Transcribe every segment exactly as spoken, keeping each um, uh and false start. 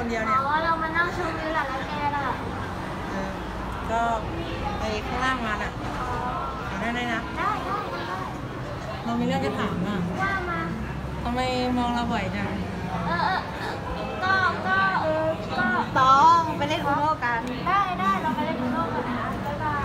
คนเดียวเนี่ยอ๋อเรามานั่งชมวิวหลังแล้วแกล่ะเออก็ไปข้างล่างมาน่ะได้ได้นะได้ได้ได้เรามีเรื่องจะถามอ่ะว่ามาทำไมมองเราบ่อยจังเออเออก็ก็เออก็ต้องไปเล่นอูโน่กันได้ได้เราไปเล่นอูโน่กันนะบ๊ายบาย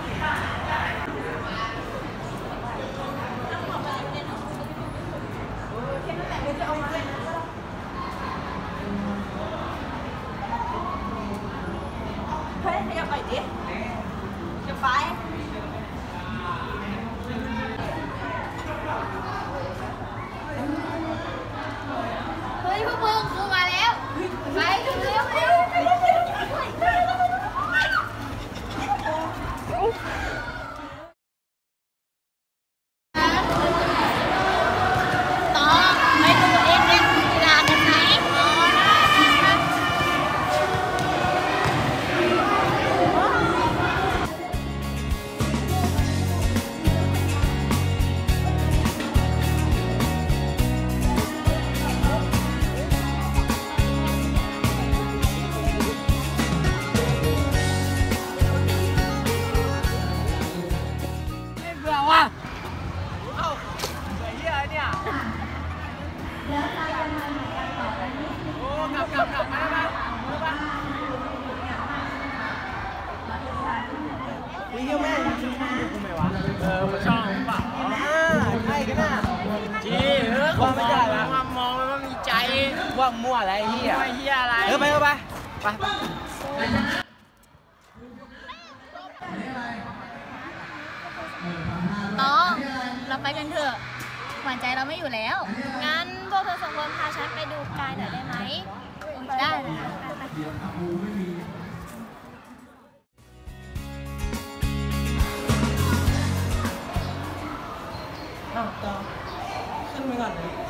เฮ้ยขยับไปดิจะไปเฮ้ยพวกมึงกูมาแล้วไปเร็วเร็วเร็วนี่เที่ยวแม่ชื่อช่องดูกูไหมวะเออมาช่องเปล่าอ่าใช่กันน่ะจีเออว่าไม่ได้ละว่ามองมันว่ามีใจว่ามั่วอะไรเฮียไม่เฮียอะไรเออไปเออไปไปต้องเราไปกันเถอะหวานใจเราไม่อยู่แล้วงั้นพวกเธอสองคนพาฉันไปดูกายหน่อยได้ไหมได้เลยอ้าวต่อขึ้นไปก่อนเลย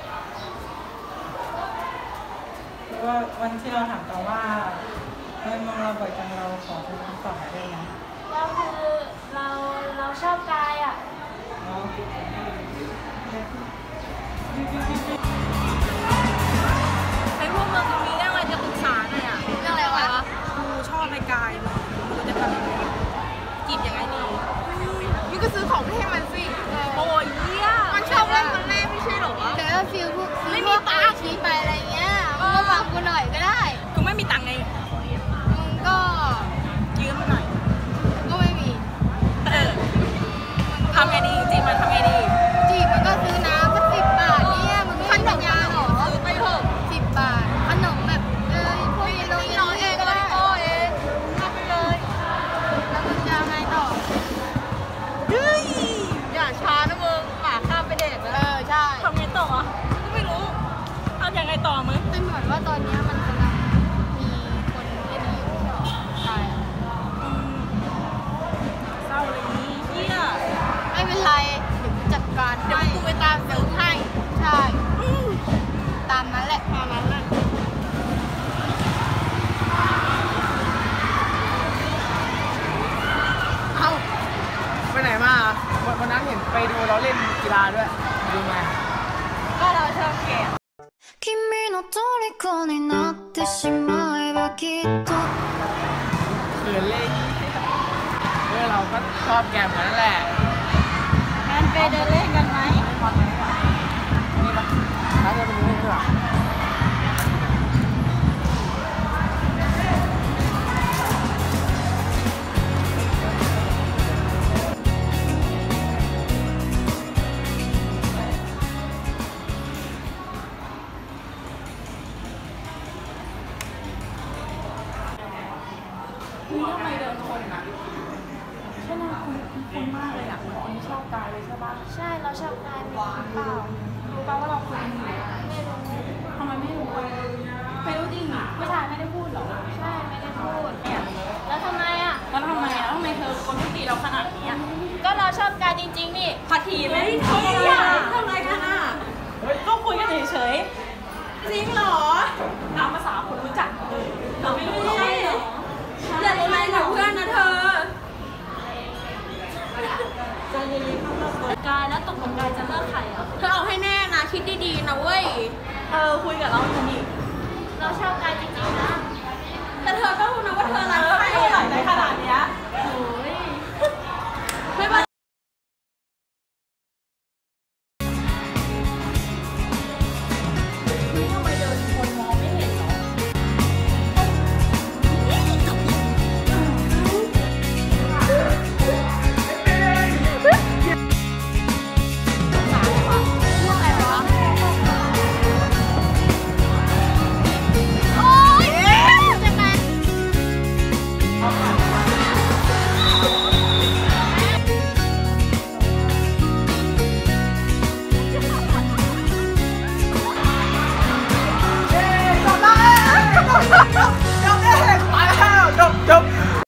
ว่าวันที่เราถามต่อว่าเฮ้ยมองเราบ่อยจังเราขอเป็นคำตอบได้ไหมเราคือเราเราชอบกายอ่ะไอ้พวกมึงมีเรื่องอะไรจะปรึกษาหน่อยอ่ะเรื่องอะไรวะกูชอบไอ้กายมึงจะทำยังไงจีบยังไงดีมึงก็ซื้อของให้มันสิโอ้ยเยี่ยมันชอบเล่นมันแรกไม่ใช่หรอวะแต่ว่าฟิลพวกไม่มีตังค์ชี้ไปอะไรเงี้ยมึงก็ฝากกูหน่อยก็ได้กูไม่มีตังค์ไงมึงก็ยืมหน่อยก็ไม่มีเออทำไงดีจีบมันทำไงดีจีบมันก็ซื้อน้ำก็สิบบาทเนี่ยมึงขนมยาหรอซื้อไปเถอะสิบบาทขนมแบบเออพวกนี้เราน้อยเองก็ได้เองทำไปเลยแล้วมึงจะไงต่อเฮ้ยอย่าช้านะมึงหมาข้ามไปเด็กแล้วเออใช่ทำไงต่ออ่ะก็ไม่รู้ทำยังไงต่อมึงเป็นเหมือนว่าตอนนี้มันกำลังมีคนเล่นอยู่ใช่เศร้าเลยนี่เฮียไม่เป็นไรเดี๋ยวกูจัดการเดี๋ยวกูไปตามซื้อให้ใช่ตามนั้นแหละตามนั้นแหละเอ้าไปไหนมาวันนั้นเห็นไปดูเราเล่นกีฬาด้วยดูมาก็เราชอบเกม君の虜になってしまえばきっとเขินเล่นเออเราก็ชอบแกมกันนั่นแหละงั้นไปเดินเล่นกันไหมนี่ปะถ้าเดินไปดูเล่นด้วยทำไมเดินคนอ่ะใช่ไหมคุณคุณมากเลยอ่ะคนที่ชอบกายเลยใช่ปะใช่เราชอบกายมีเปล่ารู้ป่ะว่าเราคุยกันอยู่ไม่รู้ทำไมไม่รู้ไม่รู้จริงอ่ะผู้ชายไม่ได้พูดหรอใช่ไม่ได้พูดเนี่ยแล้วทำไมอ่ะแล้วทำไมอ่ะทำไมเธอคนที่ตีเราขนาดนี้อ่ะก็เราชอบกายจริงๆนี่พอทีไหมทำอะไรทำอะไรกันอ่ะก็คุยกันเฉยๆจริงเหรอตามภาษาคนรู้จักเลยเราไม่รู้ใช่เหรออย่าทำอะไรกับเพื่อนนะเธอกายแล้วตกลงกายจะเลิกใครอ่ะเธอเอาให้แน่นะคิดดีๆนะเว้ยเออคุยกับเราจะดีเราชอบกายจริงๆนะแต่เธอก็รู้นะ